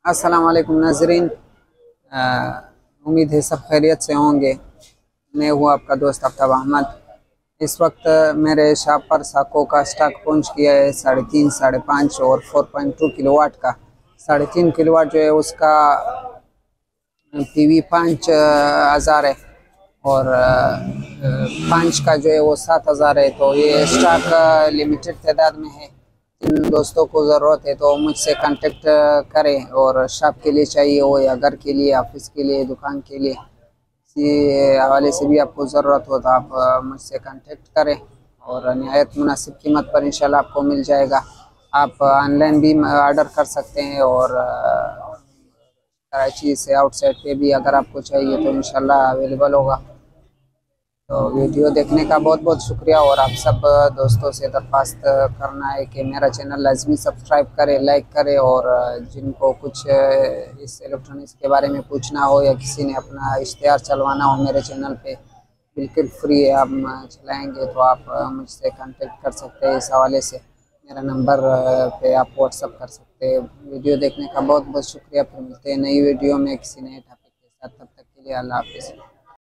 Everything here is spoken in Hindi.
अस्सलाम वालेकुम नाज़रीन। उम्मीद है सब खैरियत से होंगे। मैं हूँ आपका दोस्त आफ्ताब अहमद। इस वक्त मेरे शॉप पर साको का स्टॉक पहुँच गया है 3.5, 5.5 और 4.2 किलोवाट का। 3.5 किलोवाट जो है उसका पीवी 5,000 है और 5 का जो है वो 7,000 है। तो ये स्टॉक लिमिटेड तादाद में है। जिन दोस्तों को ज़रूरत है तो मुझसे कांटेक्ट करें, और शॉप के लिए चाहिए हो या घर के लिए, ऑफिस के लिए, दुकान के लिए, इसी हवाले से भी आपको ज़रूरत हो तो आप मुझसे कांटेक्ट करें और निहायत मुनासिब कीमत पर इंशाल्लाह आपको मिल जाएगा। आप ऑनलाइन भी ऑर्डर कर सकते हैं और कराची से आउटसाइड पे भी अगर आपको चाहिए तो इंशाल्लाह अवेलेबल होगा। तो वीडियो देखने का बहुत बहुत शुक्रिया, और आप सब दोस्तों से दरख्वास्त करना है कि मेरा चैनल लाजमी सब्सक्राइब करें, लाइक करें, और जिनको कुछ इस इलेक्ट्रॉनिक्स के बारे में पूछना हो या किसी ने अपना इश्तिहार चलवाना हो मेरे चैनल पे, बिल्कुल फ्री है, आप चलाएँगे तो आप मुझसे कांटेक्ट कर सकते हैं। इस हवाले से मेरा नंबर पे आप व्हाट्सअप कर सकते हैं। वीडियो देखने का बहुत बहुत शुक्रिया। फिर मिलते हैं नई वीडियो में किसी नए टॉपिक के साथ। तब तक के लिए अल्लाह हाफ़िज़।